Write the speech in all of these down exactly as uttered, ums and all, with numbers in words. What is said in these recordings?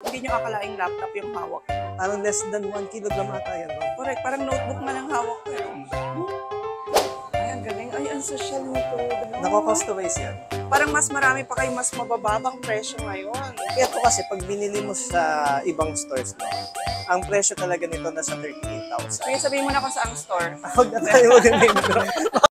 Hindi nyo akalaing laptop yung hawak. Parang less than one kilogram ata yan. No? Correct, parang notebook man ang hawak ko. Eh. Ay, ang galing. Ay, ang social nito. Nako-customize yan. Parang mas marami pa kayo mas mabababang presyo ngayon. Ito kasi pag binili mo sa ibang stores, no, ang presyo talaga nito nasa thirty-eight thousand. Kaya sabihin mo na kung saang store. Huwag na tayo mag-name drop.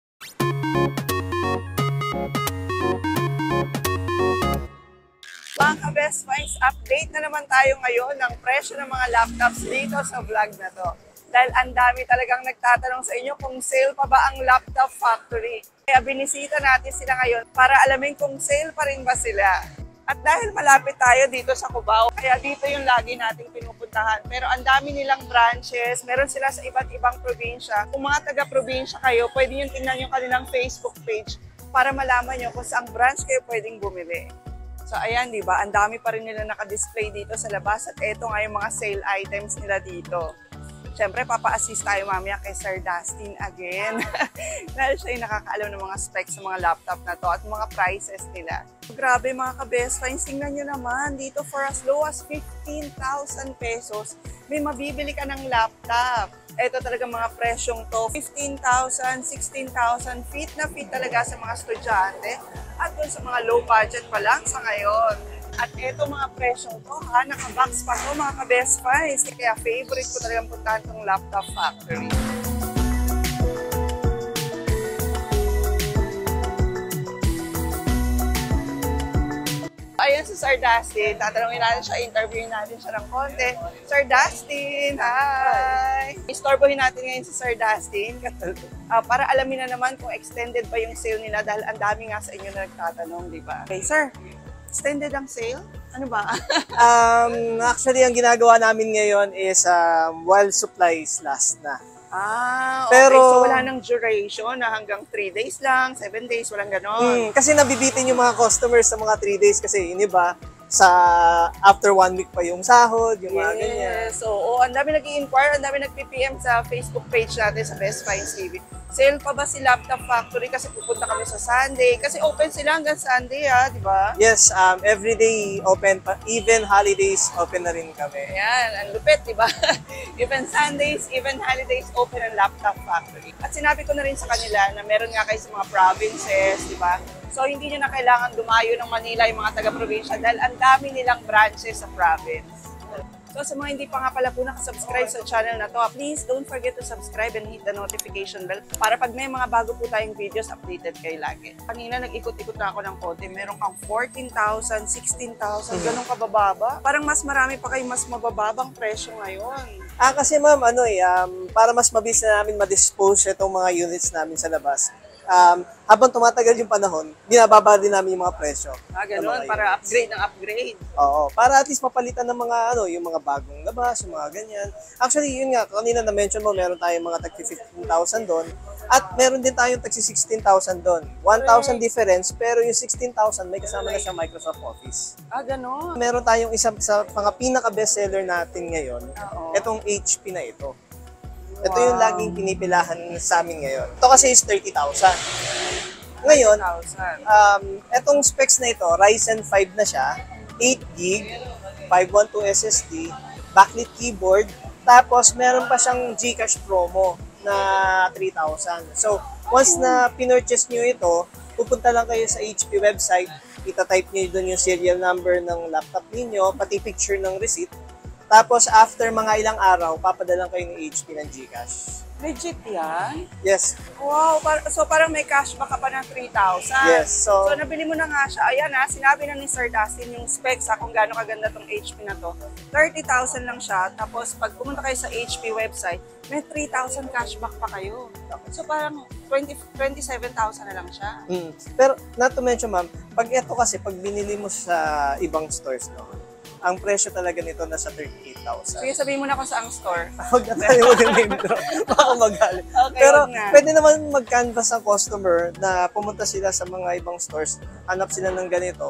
Mga ka-Best Finds, update na naman tayo ngayon ng presyo ng mga laptops dito sa vlog na to. Dahil ang dami talagang nagtatanong sa inyo kung sale pa ba ang Laptop Factory. Kaya binisita natin sila ngayon para alamin kung sale pa rin ba sila. At dahil malapit tayo dito sa Cubao, kaya dito yung lagi nating pinupuntahan. Pero ang dami nilang branches, meron sila sa iba't ibang probinsya. Kung mga taga-probinsya kayo, pwede nyo tingnan yung kanilang Facebook page para malaman nyo kung saang branch kayo pwedeng bumili. So ayan, di ba? Ang dami pa rin nila naka-display dito sa labas at eto nga yung mga sale items nila dito. Siyempre, papa-assist tayo mamaya kay Sir Dustin again. Dahil siya yung nakakaalam ng mga specs sa mga laptop na to at mga prices nila. Grabe mga ka-Best Finds, tingnan nyo naman. Dito for as low as fifteen thousand pesos, may mabibili ka ng laptop. Ito talaga mga presyong to, fifteen thousand, sixteen thousand, fit na fit talaga sa mga estudyante at dun sa mga low budget pa lang sa ngayon. At ito mga presyong to, ha, naka-box pa to mga ka-Best Finds. Kaya favorite ko talagang puntahan tong Laptop Factory. Ayan si Sir Dustin. Tatanungin natin siya, interviewin natin siya ng konti. Sir Dustin, hi! Istorbohin natin ngayon si Sir Dustin uh, para alamin na naman kung extended pa yung sale nila dahil ang dami nga sa inyo na nagtatanong, di ba? Okay, sir, extended ang sale? Ano ba? um, actually, ang ginagawa namin ngayon is um, while supplies last na. Ah, okay. Pero, so wala nang duration na hanggang three days lang, seven days, walang ganon. Hmm, kasi nabibitin yung mga customers sa mga three days kasi yun iba, sa after one week pa yung sahod, yung yes. mga ganyan. So, oh, ang dami nag-i-inquire, ang dami nag-P P M sa Facebook page natin sa Best Finds T V. Sale pa ba si Laptop Factory kasi pupunta kami sa Sunday? Kasi open sila hanggang Sunday, ha, di ba? Yes, um, everyday open pa. Even holidays, open na rin kami. Ayan, ang lupit, di ba? Even Sundays, even holidays, open ang Laptop Factory. At sinabi ko na rin sa kanila na meron nga kayo sa mga provinces, di ba? So, hindi nyo na kailangan dumayo ng Manila yung mga taga-probinsya dahil ang dami nilang branches sa province. So, sa mga hindi pa nga pala po nakasubscribe sa channel na to, please don't forget to subscribe and hit the notification bell para pag may mga bago po tayong videos, updated kayo lagi. Kanina, nag-ikot-ikot na ako ng konti. Meron kang fourteen thousand, sixteen thousand, ganun kabababa. Parang mas marami pa kayo mas mabababang presyo ngayon. Ah, kasi ma'am, ano eh, um, para mas mabilis na namin ma-dispose itong mga units namin sa labas, um, habang tumatagal yung panahon, binababa din namin yung mga presyo. Ah, ganun, para units. Upgrade ng upgrade. Oo, para at least mapalitan ng mga, ano, yung mga bagong labas, yung mga ganyan. Actually, yun nga, kanina na-mention mo, meron tayong mga tag fifteen thousand doon, at meron din tayong tag sixteen thousand doon. one thousand difference, pero yung sixteen thousand may kasama na siyang Microsoft Office. Ah, ganun. Meron tayong isang sa mga pinaka-bestseller natin ngayon, Oo. itong H P na ito. Ito wow. Yung laging pinipilahan sa amin ngayon. Ito kasi is thirty thousand. Ngayon, um, itong specs na ito, Ryzen five na siya, eight gig, five twelve S S D, backlit keyboard, tapos meron pa siyang GCash promo na three thousand. So, once na pinurchase nyo ito, pupunta lang kayo sa H P website, itatype nyo doon yung serial number ng laptop ninyo, pati picture ng receipt. Tapos, after mga ilang araw, papadalang kayo ng H P ng GCash. Legit yan? Yes. Wow, par so parang may cashback ka pa ng three thousand. Yes. So, so, nabili mo na nga siya. Ayan ha, sinabi na ni Sir Dustin yung specs ha, kung gaano kaganda tong H P na to. thirty thousand lang siya. Tapos, pag pumunta kayo sa H P website, may three thousand cashback pa kayo. So, parang twenty, twenty-seven thousand na lang siya. Mm. Pero, not to mention ma'am, pag ito kasi, pag binili mo sa ibang stores, no, ang presyo talaga nito nasa thirty-eight thousand. Sige, sabihin mo na kung saang store. Huwag na tayo mag-name drop. Baka magalit. Okay, pero na. Pwede naman mag-canvas ang customer na pumunta sila sa mga ibang stores, hanap sila ng ganito.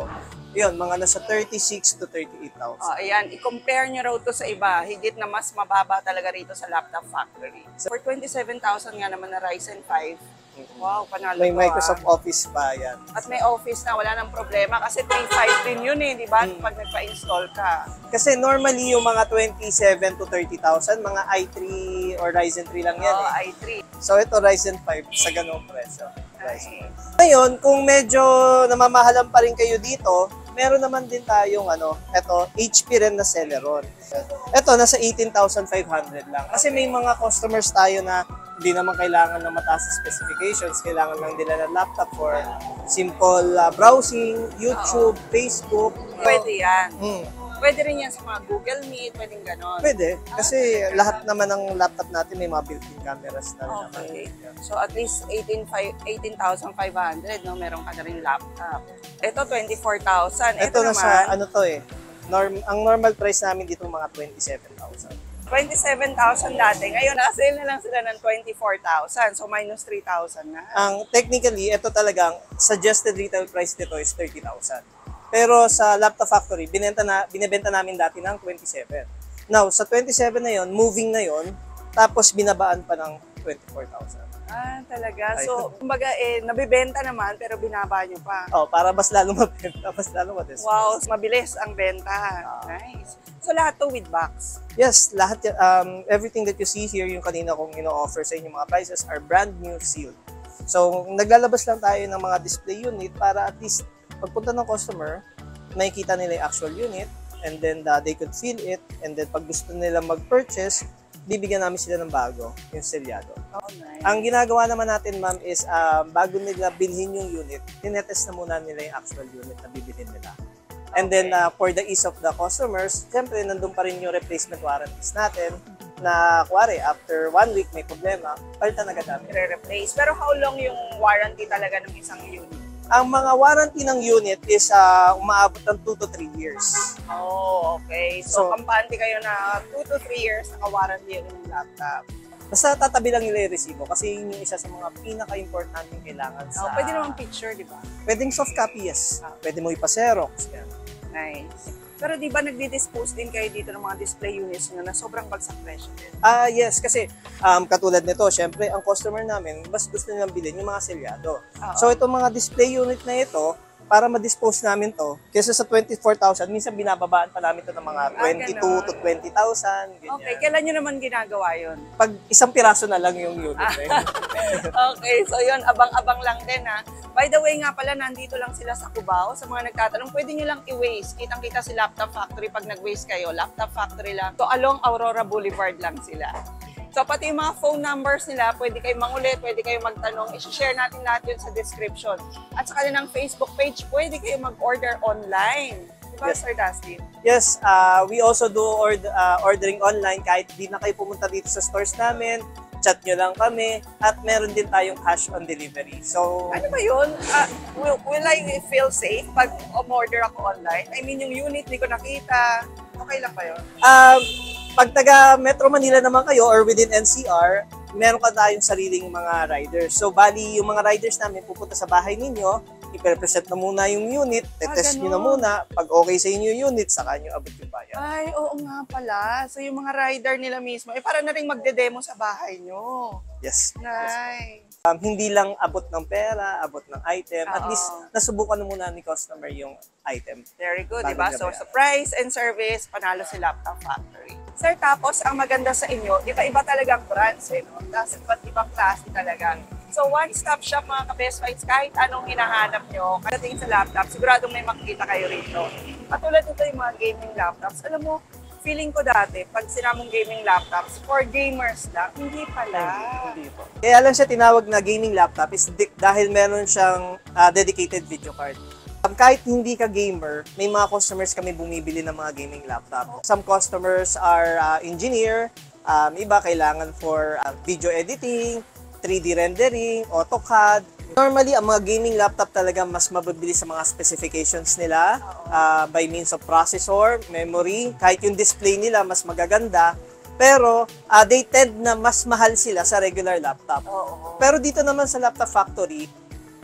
Yun, mga nasa thirty-six to thirty-eight thousand. Oh, ayan, i-compare nyo raw to sa iba. Higit na mas mababa talaga rito sa Laptop Factory. For twenty-seven thousand nga naman na Ryzen five. Wow, panalo May to, Microsoft ah. Office pa yan. At may office na, wala nang problema. Kasi three five din yun eh, di ba? Hmm. Pag nagpa-install ka. Kasi normally yung mga twenty-seven to thirty thousand, mga i three or Ryzen three lang yan Oh, eh. i three. So ito Ryzen five sa ganung presyo. Ryzen Nice. five. Ngayon, kung medyo namamahalan pa rin kayo dito, meron naman din tayong ano, ito, H P rin na Celeron. Ito, nasa eighteen thousand five hundred lang. Kasi may mga customers tayo na hindi naman kailangan ng mataas na specifications. Kailangan lang nila ng laptop for simple uh, browsing, YouTube, Facebook. Pwede yan. Hmm. Pwede rin yan sa mga Google Meet, pwedeng ganon. Pwede. Kasi lahat naman ng laptop natin may mga built-in cameras na rin naman. Okay. So at least eighteen thousand five hundred, no? Meron ka na rin laptop. Ito, twenty-four thousand. Ito, Ito, na naman, sa ano to eh. Norm, ang normal price namin dito mga twenty-seven thousand. twenty-seven thousand dati. Ngayon, naka-sale na lang sila ng twenty-four thousand. So minus three thousand na. Ang technically, ito talagang suggested retail price nito is thirty thousand. Pero sa Laptop Factory, binenta na, binebenta namin dati ng twenty-seven. Now, sa twenty-seven na yon, moving na yon, tapos binabaan pa ng twenty-four thousand. Ah, talaga. So, kumbaga, eh, nabibenta naman, pero binaba nyo pa. Oh, para mas lalo mabenta, mas lalo ma-discount. Wow, mabilis ang benta. Nice. So, lahat to with box. Yes, lahat, y- um, everything that you see here, yung kanina kong ino-offer sa inyo mga prices are brand new sealed. So, naglalabas lang tayo ng mga display unit para at least pagpunta ng customer, makikita nila yung actual unit, and then uh, they could feel it, and then pag gusto nila mag-purchase, bibigyan namin sila ng bago, yung selyado. Oh, nice. Ang ginagawa naman natin, ma'am, is uh, bago nila bilhin yung unit, tinetest na muna nila yung actual unit na bibilhin nila. And then, uh, for the ease of the customers, syempre, nandun pa rin yung replacement warranties natin na, kuwari, after one week may problema, palitan agad namin. I-replace. Pero how long yung warranty talaga ng isang unit? Ang mga warranty ng unit is uh, umaabot ng two to three years. Oh, okay. So, So, kampante kayo na two to three years naka-warranty yung laptop. Basta tatabi lang nila yung resibo kasi yun yung isa sa mga pinaka-importante kailangan sa... Oh, pwede naman picture, di ba? Pwedeng soft copy, yes. Pwede mo ipa-xerox. Yan. Nice. Pero di ba nagdi-dispose din kayo dito ng mga display units nyo na sobrang bagsak presyo din? Ah, yes, kasi um, katulad nito, syempre, ang customer namin, mas gusto nilang bilhin yung mga selyado. Oo. So, itong mga display unit na ito, para ma-dispose namin to, kesa sa twenty-four thousand, minsan binababaan pa namin to ng mga twenty-two to twenty thousand. Okay, kailan nyo naman ginagawa yun? Pag isang piraso na lang yung unit. Ah. eh. Okay, so yun, abang-abang lang din ha. By the way nga pala, nandito lang sila sa Cubao. Sa mga nagtatanong, pwede nyo lang i-waste. Kitang-kita si Laptop Factory pag nag-waste kayo. Laptop Factory lang. So along Aurora Boulevard lang sila. So pati yung mga phone numbers nila, pwede kayo mangulit, pwede kayo magtanong. I-share natin lahat yun sa description. At sa kanilang Facebook page, pwede kayo mag-order online. Diba, Yes. Sir Dustin? Yes, uh, we also do ord- uh, ordering online kahit di na kayo pumunta dito sa stores namin. Chat nyo lang kami at meron din tayong cash on delivery. So, Ano ba yun? Ah, will, will I feel safe pag umorder ako online? I mean, yung unit, di ko nakita. Okay lang ba yun? um, pag taga Metro Manila naman kayo or within N C R, meron ka tayong sariling mga riders. So, bali, yung mga riders namin pupunta sa bahay ninyo, i-present na muna yung unit, tetest Ah, nyo na ganun. muna. Pag okay sa inyo yung unit, saka nyo abot yung bayan. Ay, oo nga pala. So, yung mga rider nila mismo, eh, para na rin magde-demo sa bahay nyo. Yes. Nice. Um, hindi lang abot ng pera, abot ng item. At Oo. least, nasubukan na muna ni customer yung item. Very good, Bago di ba? niya So, bayaran. sa price and service, panalo si Laptop Factory. Sir, tapos, ang maganda sa inyo, iba-iba talagang brands, eh, no? Tapos, iba't ibang klase talaga. So, one-stop shop, mga ka-best fights, kahit anong hinahanap nyo, kadating sa laptop, siguradong may makikita kayo rito. Katulad nito yung mga gaming laptops. Alam mo, feeling ko dati, pag sinamong gaming laptops, for gamers lang, hindi pala. Hindi po. Kaya lang siya tinawag na gaming laptop is di- dahil meron siyang ah, dedicated video card. Um, kahit hindi ka gamer, may mga customers kami bumibili ng mga gaming laptop. Some customers are ah, engineer, um, iba kailangan for ah, video editing, three D rendering, AutoCAD. Normally, ang mga gaming laptop talaga mas mabibili sa mga specifications nila ah, by means of processor, memory, kahit yung display nila mas magaganda. Pero ah, they tend na mas mahal sila sa regular laptop. Oo. Pero dito naman sa Laptop Factory,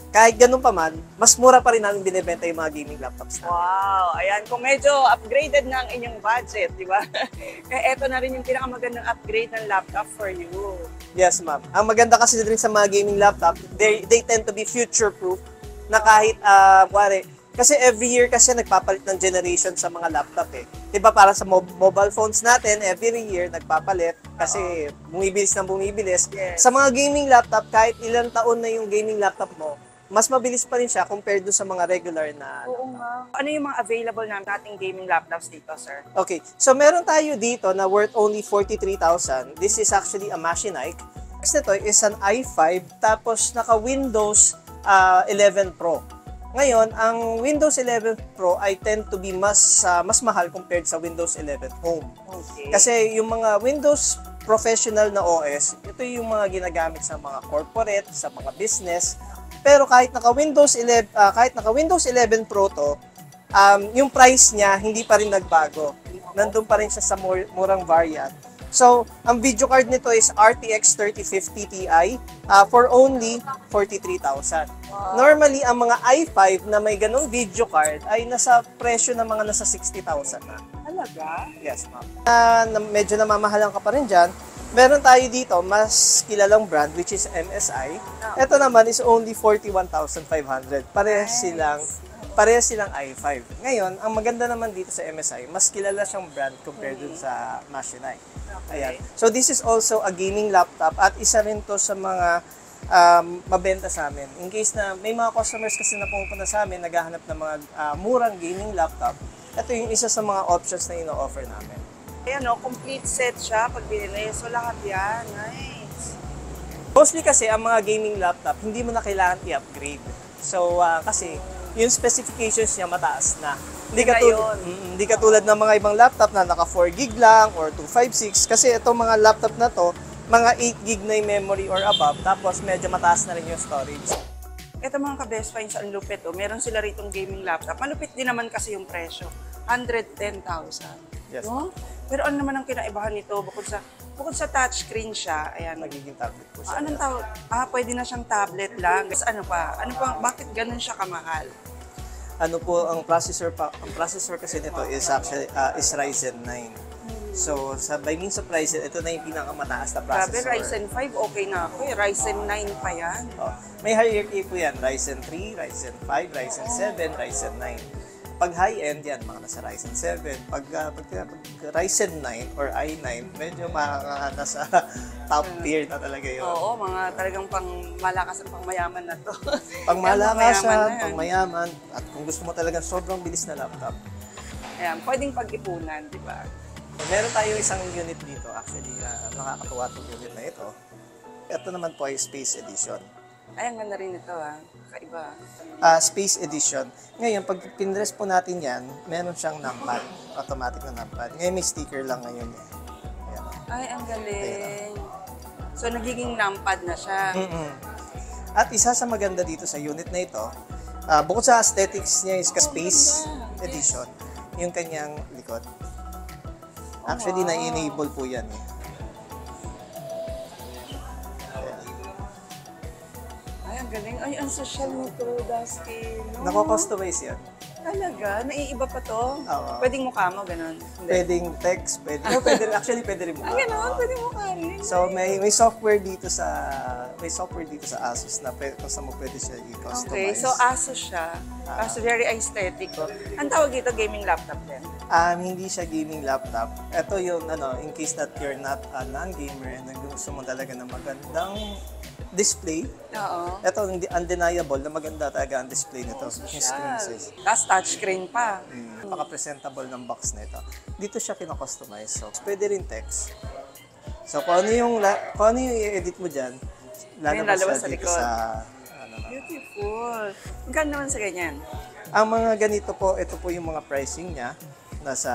kahit ganun pa man, mas mura pa rin namin binibenta yung mga gaming laptops namin. Wow, ayan. Kung medyo upgraded na ang inyong budget, di ba? eh, eto na rin yung pinakamagandang upgrade ng laptop for you. Yes, ma'am. Ang maganda kasi rin sa mga gaming laptop, they, they tend to be future-proof na kahit, uh, wari, kasi every year kasi nagpapalit ng generation sa mga laptop eh. Diba para sa mo- mobile phones natin, every year nagpapalit kasi bumibilis na bumibilis. Yes. Sa mga gaming laptop, kahit ilang taon na yung gaming laptop mo, mas mabilis pa rin siya compared do sa mga regular na Oo nga. Ano yung mga available na nating gaming laptops dito, sir? Okay, so meron tayo dito na worth only forty-three thousand. This is actually a Machinike. Next nito is an i five, tapos naka-Windows uh, eleven Pro. Ngayon, ang Windows eleven Pro ay tend to be mas uh, mas mahal compared sa Windows eleven Home. Okay. Kasi yung mga Windows professional na O S, ito yung mga ginagamit sa mga corporate, sa mga business. Pero kahit naka Windows eleven, uh, kahit naka Windows eleven Pro to, um, yung price niya hindi pa rin nagbago. Nandun pa rin siya sa mur- murang variant. So, ang video card nito is R T X thirty fifty Ti uh, for only forty-three thousand. Wow. Normally, ang mga i five na may ganong video card ay nasa presyo ng mga nasa sixty thousand na. Talaga? Yes, ma'am. Uh, na medyo namamahalan ka pa rin dyan. Meron tayo dito, mas kilalang brand, which is M S I. Ito naman is only forty-one thousand five hundred. Parehas Nice. silang parehas silang i five. Ngayon, ang maganda naman dito sa M S I, mas kilala siyang brand compared dun sa Machinike. Ayan. So this is also a gaming laptop at isa rin to sa mga um, mabenta sa amin. In case na may mga customers kasi na pumunta sa amin, naghahanap ng mga uh, murang gaming laptop, ito yung isa sa mga options na ino-offer namin. Ayan o, complete set siya pag binili. So lahat yan. Nice. Mostly kasi ang mga gaming laptop, hindi mo na kailangan i-upgrade. So uh, kasi yung specifications niya mataas na. Hindi Yun na katulad, yun. mm, hindi katulad ng mga ibang laptop na naka four gig lang or two fifty-six kasi itong mga laptop na to, mga eight gig na yung memory or above, tapos medyo mataas na rin yung storage. Ito mga ka-best finds, ang lupit o. Meron sila ritong gaming laptop. Malupit din naman kasi yung presyo. one hundred ten thousand. Yes. No? Pero ano naman ang kinaibahan nito? Bukod sa bukod sa touchscreen siya, ayan. Magiging tablet po siya. Ah, anong tawag? Ah, pwede na siyang tablet lang. Guys, ano pa? Ano pa? Bakit ganun siya kamahal? Ano po ang processor pa? Ang processor kasi nito is actually uh, is Ryzen nine. So sa by means of Ryzen, ito na yung pinakamataas na Grabe, processor. Ryzen five, okay na ako eh. Ryzen nine pa yan. Oh, may hierarchy po yan. Ryzen three, Ryzen five, Ryzen seven, Ryzen nine. Pag high-end yan, mga nasa Ryzen seven. Pag, uh, pag, pag Ryzen nine or i nine, medyo mga nasa top tier na talaga yun. Oo, mga talagang pang malakas at pang mayaman na to. Pang Yan, malakasan, na yan. pang mayaman, at kung gusto mo talagang sobrang bilis na laptop. Ayan, pwedeng pag-ipunan, di ba? Meron tayo isang unit dito, actually, uh, nakakatuwa itong unit na ito. Ito naman po ay Space Edition. Ay, ang ganda rin ito ah. Kakaiba. Uh, Space Edition. Ngayon, pag pinress po natin yan, meron siyang numpad. Automatic na numpad. Ngayon, may sticker lang ngayon eh. Ayan. Ay, ang galing. So, nagiging numpad na siya. Mm-mm. At isa sa maganda dito sa unit na ito, uh, bukod sa aesthetics niya is Space Edition, yung kanyang likod. Actually, wow. na-enable po yan eh. Ay, ang galing. Ay, ang social nito, Dusty. No? Nako-customize yan. Talaga? Naiiba pa to? Oo. Pwedeng mukha mo, ganun? Hindi. Pwedeng text, pwede, oh, pwede actually pwede rin mukha. Ah, ganun? Pwedeng mukha rin. So may may software dito sa may software dito sa Asus na pwede, kung saan mo pwede siya i-customize. Okay, so Asus siya. Ah. Asus, very aesthetic. Oh. Ang tawag dito, gaming laptop din. Um, hindi siya gaming laptop. Ito yung ano, in case that you're not a non-gamer and gusto mo talaga ng magandang display. Oo. Ito hindi undeniable na maganda talaga ang display nito. Yung screen size. Tapos touchscreen pa. Mm, napaka-presentable ng box na ito. Dito siya kina-customize. So, pwede rin text. So, kung ano yung, la- kung ano yung i-edit mo dyan, lalabas lalabas sa sa dito likod. sa, ano na. Beautiful. Magkano naman sa ganyan? Ang mga ganito po, ito po yung mga pricing niya. Nasa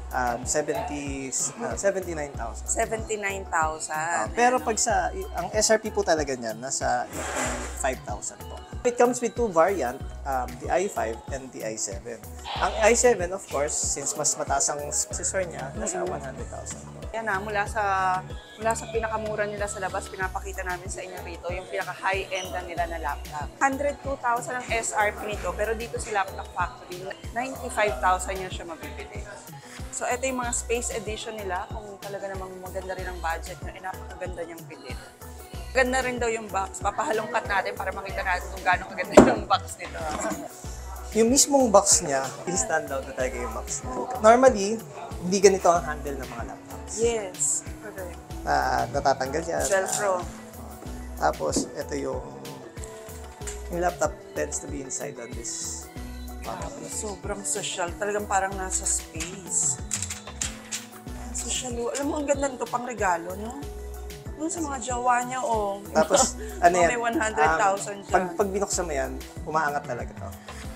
um, seventy, uh, seventy-nine thousand. seventy-nine thousand. Pero pag sa, ang S R P po talaga niyan, nasa eighty-five thousand po. It comes with two variant, um, the i five and the i seven. Ang i seven, of course, since mas mataas ang processor niya, nasa one hundred thousand po. Yan na, mula sa mula sa pinakamura nila sa labas, pinapakita namin sa inyo rito yung pinaka-high-end na nila na laptop. one hundred two thousand ang S R P nito, pero dito sa Laptop Factory, ninety-five thousand yun siya mabibili. So, ito yung mga Space Edition nila. Kung talaga namang maganda rin ang budget nyo, eh, napakaganda niyang bilhin. Ganda rin daw yung box. Papahalongkat natin para makita natin kung gaano kaganda yung box nito. Yung mismong box niya, i-stand out na talaga yung box niya. Normally, hindi ganito ang handle ng mga laptops. Yes, correct. Uh, natatanggal siya. Velcro. Uh, tapos, ito yung yung laptop tends to be inside on this box. Sobrang social. Talagang parang nasa space. Social. Alam mo, ang ganda nito pang regalo, no? Yung sa mga jowa niya, oh. Tapos, ano yan? May one hundred thousand um, pag, pag binuksan mo yan, umaangat talaga to.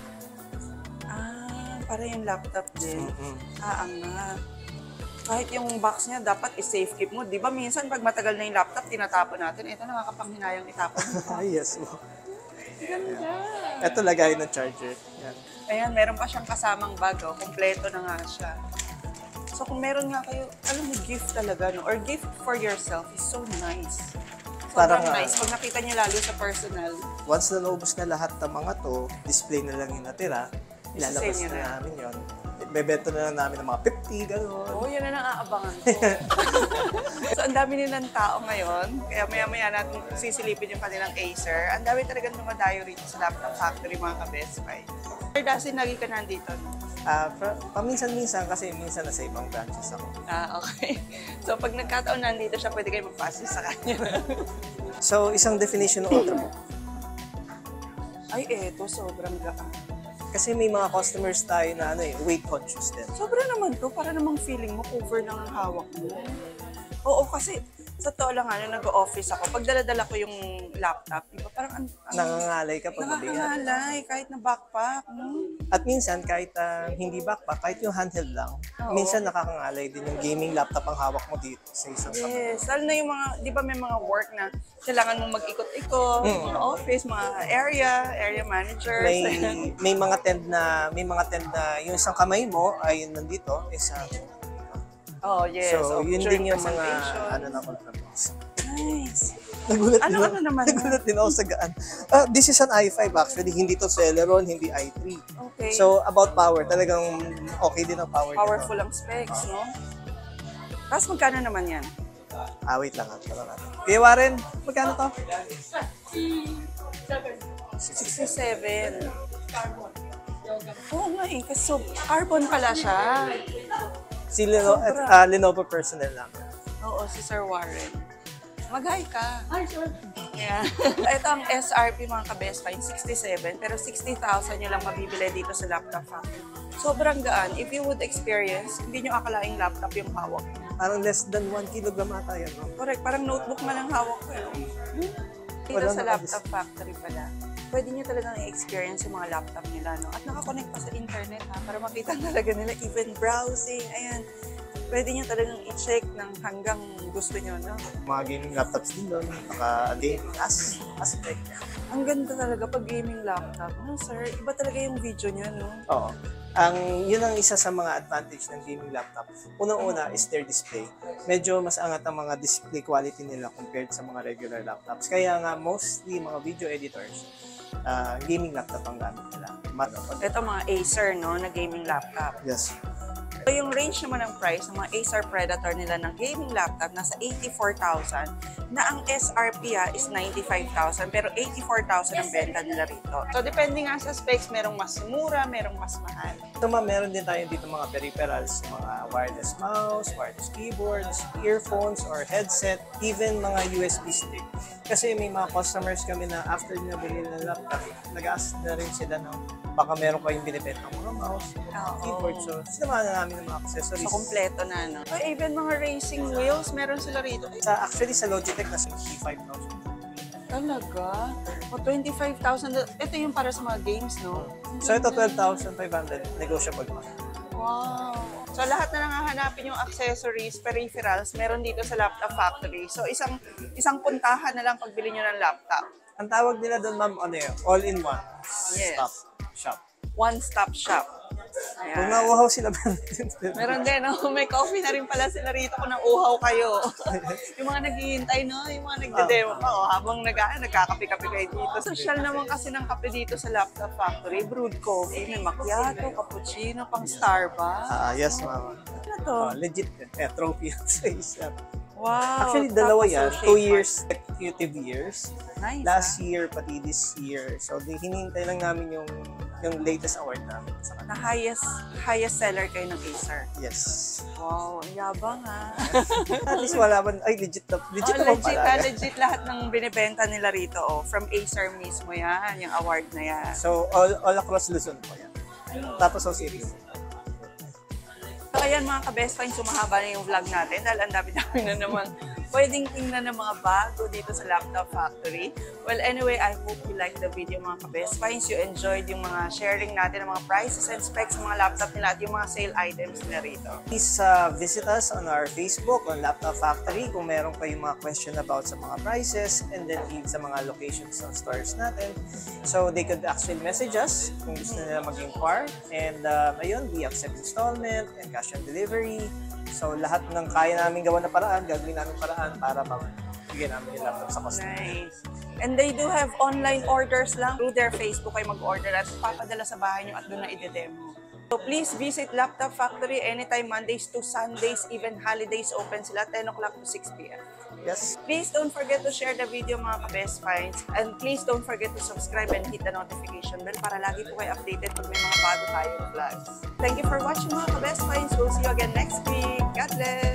Ah, para yung laptop din. Mm-hmm. Aangat. Kahit yung box niya, dapat i-safe keep mo. Di ba minsan, pag matagal na yung laptop, tinatapon natin. Ito, nakakapanghinayang itapon. Ah, yes. Ganda. Ito lagay ng charger. Yan. Ayan, meron pa siyang kasamang bag, oh. Kompleto na nga siya. So kung meron nga kayo, alam mo, gift talaga, no? Or gift for yourself is so nice. Sobrang Parang, nice. Pag nakita niyo lalo sa personal. Once na naubos na lahat ng mga to, display na lang yung natira, ilalabas Isasave na nyo na. namin yun. Bebenta na lang namin ng mga fifty, gano'n. Oo, oh, yun na naaabangan ko. So ang dami nilang tao ngayon, kaya maya-maya natin sisilipin yung kanilang Acer. Ang dami talagang dumadayo rito sa Laptop Factory, mga ka-Best Buy. Sir Dasin, lagi ka nandito, no? Uh, paminsan-minsan kasi minsan nasa ibang branches ako. Ah, okay. So pag nagkataon nandito siya, pwede kayo mag-passes sa kanya. So, isang definition ng Ultrabook. Ay, eto, sobrang gaan. Kasi may mga customers tayo na ano eh, weight conscious din. Sobra naman to, para namang feeling mo cover lang ang hawak mo. Oo, kasi sa totoo lang, ano, nag-office ako. Pag dala-dala ko yung laptop, di ba, parang ang... ang Nangangalay ka pag mabigat. Nangangalay, kahit na backpack. Hmm? At minsan, kahit uh, hindi backpack, kahit yung handheld lang, Oo. minsan nakakangalay din yung gaming laptop ang hawak mo dito sa isang kamay. Yes, lalo na yung mga, di ba may mga work na kailangan mong mag-ikot-ikot, Mm. mga office, mga area, area managers. May may mga tend na may mga tend na yung isang kamay mo ay nandito, isang Oh, yes. so, Oh, yun during din yung mga presentation. ano na Ultrabooks. Nice. Nagulat Ano, din ako. ano naman Nagulat din ako sa gaan. Ah, this is an i five actually, hindi to Celeron, hindi i three. Okay. So, about power, talagang okay din ang power. Powerful nito. ang specs, no? Tapos magkano naman yan? Ah, wait lang. Tara natin. Kuya Warren, magkano to? sixty-seven. Oo nga eh, kasi so, carbon pala siya. Si Leno, at, Sobra. ah, Lenovo personnel lang. Oo, si Sir Warren. Mag-hi ka. Hi, sir. Yeah. Ito ang S R P, mga ka-Best Buy, sixty-seven, pero sixty thousand nyo lang mabibili dito sa Laptop Factory. Sobrang gaan. If you would experience, hindi nyo akalaing laptop yung hawak. Parang less than one kilogram ata yan, no? Correct, parang notebook man ang hawak ko. Eh. Dito Wala sa na- Laptop Factory pala, pwede nyo talagang i-experience yung mga laptop nila, no? At nakakonect pa sa internet, ha? Para makita talaga nila, even browsing, ayan. Pwede nyo talagang i-check ng hanggang gusto nyo, no? Mga gaming laptops din doon, naka-gaming as aspect. Ang ganda talaga pag gaming laptop. No, sir, iba talaga yung video niya, no? Oo. Ang, yun ang isa sa mga advantage ng gaming laptop. Unang-una is their display. Medyo mas angat ang mga display quality nila compared sa mga regular laptops. Kaya nga, mostly mga video editors, uh, gaming laptop ang gamit nila. Mat- Ito mga Acer, no, na gaming laptop. yes. So, yung range naman ng price ng mga Acer Predator nila ng gaming laptop nasa eighty-four thousand, na ang S R P ah, is ninety-five thousand, pero eighty-four thousand ang benta nila rito. So, depende nga sa specs, merong mas mura, merong mas mahal. Ito ma, meron din tayo dito mga peripherals, mga wireless mouse, wireless keyboards, earphones or headset, even mga U S B stick. Kasi may mga customers kami na after nila bilhin ng laptop, nag-ask na rin sila ng baka meron kayong binibenta ng mga mouse, Oo. keyboard. So, sinamahan na namin ng mga accessories. So, kompleto na, no? So, even mga racing wheels, meron sila rito. Sa, actually, sa Logitech, nasa fifty-five thousand. Talaga? O, twenty-five thousand. Ito yung para sa mga games, no? So, ito twelve thousand five hundred, negotiable pa. Wow. So lahat na nangahanapin yung accessories, peripherals, meron dito sa Laptop Factory. So isang isang puntahan na lang pagbili nyo ng laptop. Ang tawag nila doon, ma'am, ano yun? All-in-one. Yes. Stop shop. One-stop shop. Kung Ayan. nauuhaw sila, Meron din, no? May coffee na rin pala sila rito kung nauuhaw kayo. Yung mga naghihintay, no? Yung mga nagde-demo pa, oh, habang nag nagkakape-kape kayo dito. Social naman kasi ng kape dito sa Laptop Factory. Brewed coffee, may macchiato, cappuccino, pang Starbucks. Ah, yes, ma'am. Ano to? Oh, legit. Eh, trophy yan sa isa. Wow. Actually, top dalawa yan. associate Two part. years, consecutive years. Nice. Last ah. year, pati this year. So, di, hinihintay lang namin yung yung latest award namin sa kanila. Na highest highest seller kayo ng Acer. Yes. Wow, ang yabang ah. At least wala man, ay legit na, legit Oh, naman legit, pala. ah, legit lahat ng binibenta nila rito. Oh. From Acer mismo yan, yung award na yan. So, all, all across Luzon po yan. Tapos, O C P. So ayan mga ka-best finds, sumahaba na yung vlog natin dahil ang dami-dami na naman pwedeng tingnan ng mga bago dito sa Laptop Factory. Well, anyway, I hope you liked the video mga ka-best finds. You enjoyed yung mga sharing natin ng mga prices and specs ng mga laptop nila at yung mga sale items nila rito. Please uh, visit us on our Facebook, on Laptop Factory, kung meron kayong mga question about sa mga prices and then leave sa mga locations ng stores natin. So, they could actually message us kung gusto nila mag-inquire. And uh, ayun, we accept installment and cash on delivery. So, lahat ng kaya namin gawa na paraan, gagawin namin paraan para magbigyan namin yung laptop sa customer. Nice. And they do have online orders lang. Through their Facebook ay mag-order at papadala sa bahay nyo at doon na i-demo. So please visit Laptop Factory anytime Mondays to Sundays, even holidays open sila ten o'clock to six p m Yes. Please don't forget to share the video mga ka-best finds. And please don't forget to subscribe and hit the notification bell para lagi po kayo updated pag may mga bago tayong vlogs. Thank you for watching mga ka-best finds. We'll see you again next week. God bless!